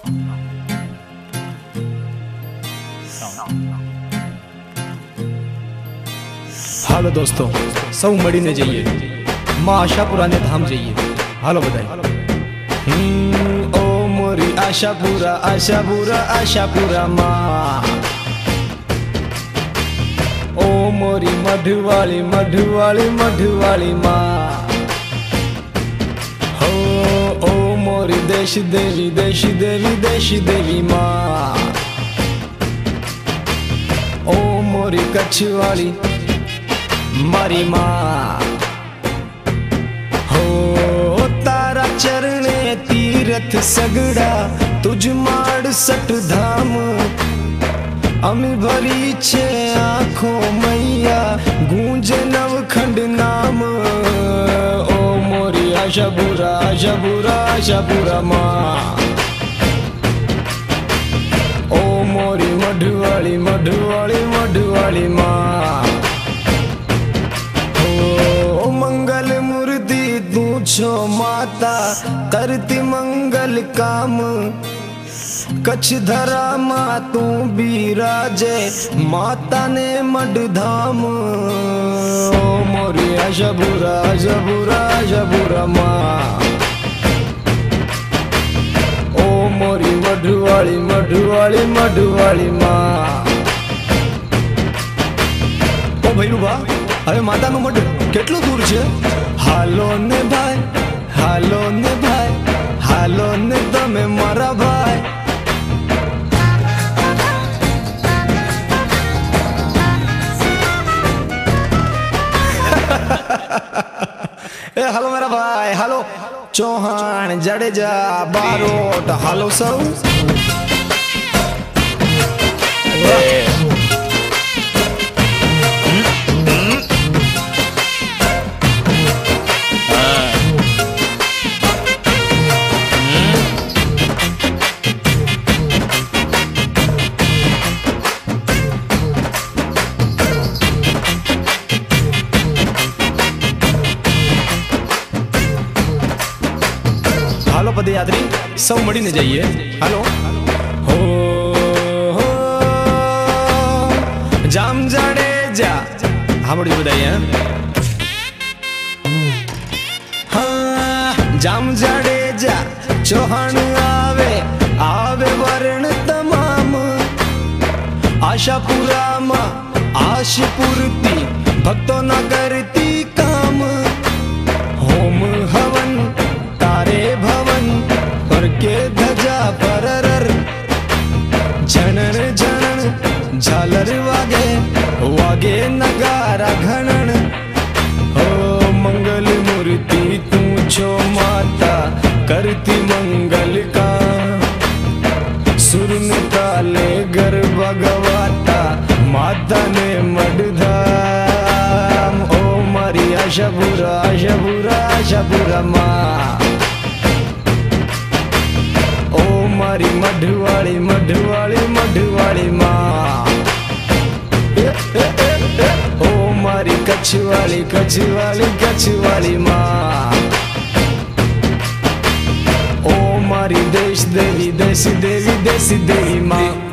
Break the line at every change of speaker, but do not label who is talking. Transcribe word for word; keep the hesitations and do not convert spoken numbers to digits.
हालो दोस्तों, सौ मड़ी ने जाइए माँ आशापुरा ने धाम जाइए। हालो बधाई। ओ मोरी आशापुरा आशापुरा आशापुरा माँ, ओ मोरी मधुवाली मधुवाली मधुवाली माँ, हो ओ मोरी देश देवी देश देवी देश देवी माँ, ओ मोरी कच्छ वाली मारी माँ, हो तारा चरणे तीरथ सगड़ा तुझ माड़ सट धाम, अमी भरी छे आँखों मैया गूंजे नवखंड नाम। ओ मोरी आशापुरा आशापुरा आशापुरा माँ, ओ मोरी मधुवाली मधुवाली मधुवाली माँ, ओ मंगल मूर्ति तू छो माता करती मंगल काम, कच्छ धरा माँ तू बिराजे माता ने मड धाम। ओ मोरी आशापुरा आशापुरा आशापुरा माँ, ओ मोरी मधुवाली मधुवाली मधुवाली माँ। ओ भैरू बा, હવે માતાનું મઢ કેટલું દૂર છે? હાલો ને ભાઈ, હાલો ને ભાઈ, હાલો ને તમે મારા ભાઈ। ए हालो मेरा भाई, हालो चौहान जडेजा बारोट, हालो सौ। हालो पदयात्री, सौ मड़ी ने जाइए। हालो हो, हो जाम जडेजा, हामड़ी बधाई। हाँ जाम जडेजा चौहान आवे आवे वर्ण तमाम, आशापुरा माँ आश पूर्ति भक्तों न करती काम, होम हवन तारे भवन पर के धजा पररर, जनन जनन झालर वागे वागे नगारा घनन। हो मंगल मूर्ति तू छो माता करती मंगल का, सुर में ताले गरबा गवाता माता ने मड धाम। ओ मारी आशापुरा आशापुरा आशापुरा माँ, ओ मारी मधुवाली मधुवाली मधुवाली माँ, ओ मारी कच्छ वाली कच्छ वाली कच्छ वाली माँ, ओ मारी देश देवी देश देवी देश देवी माँ।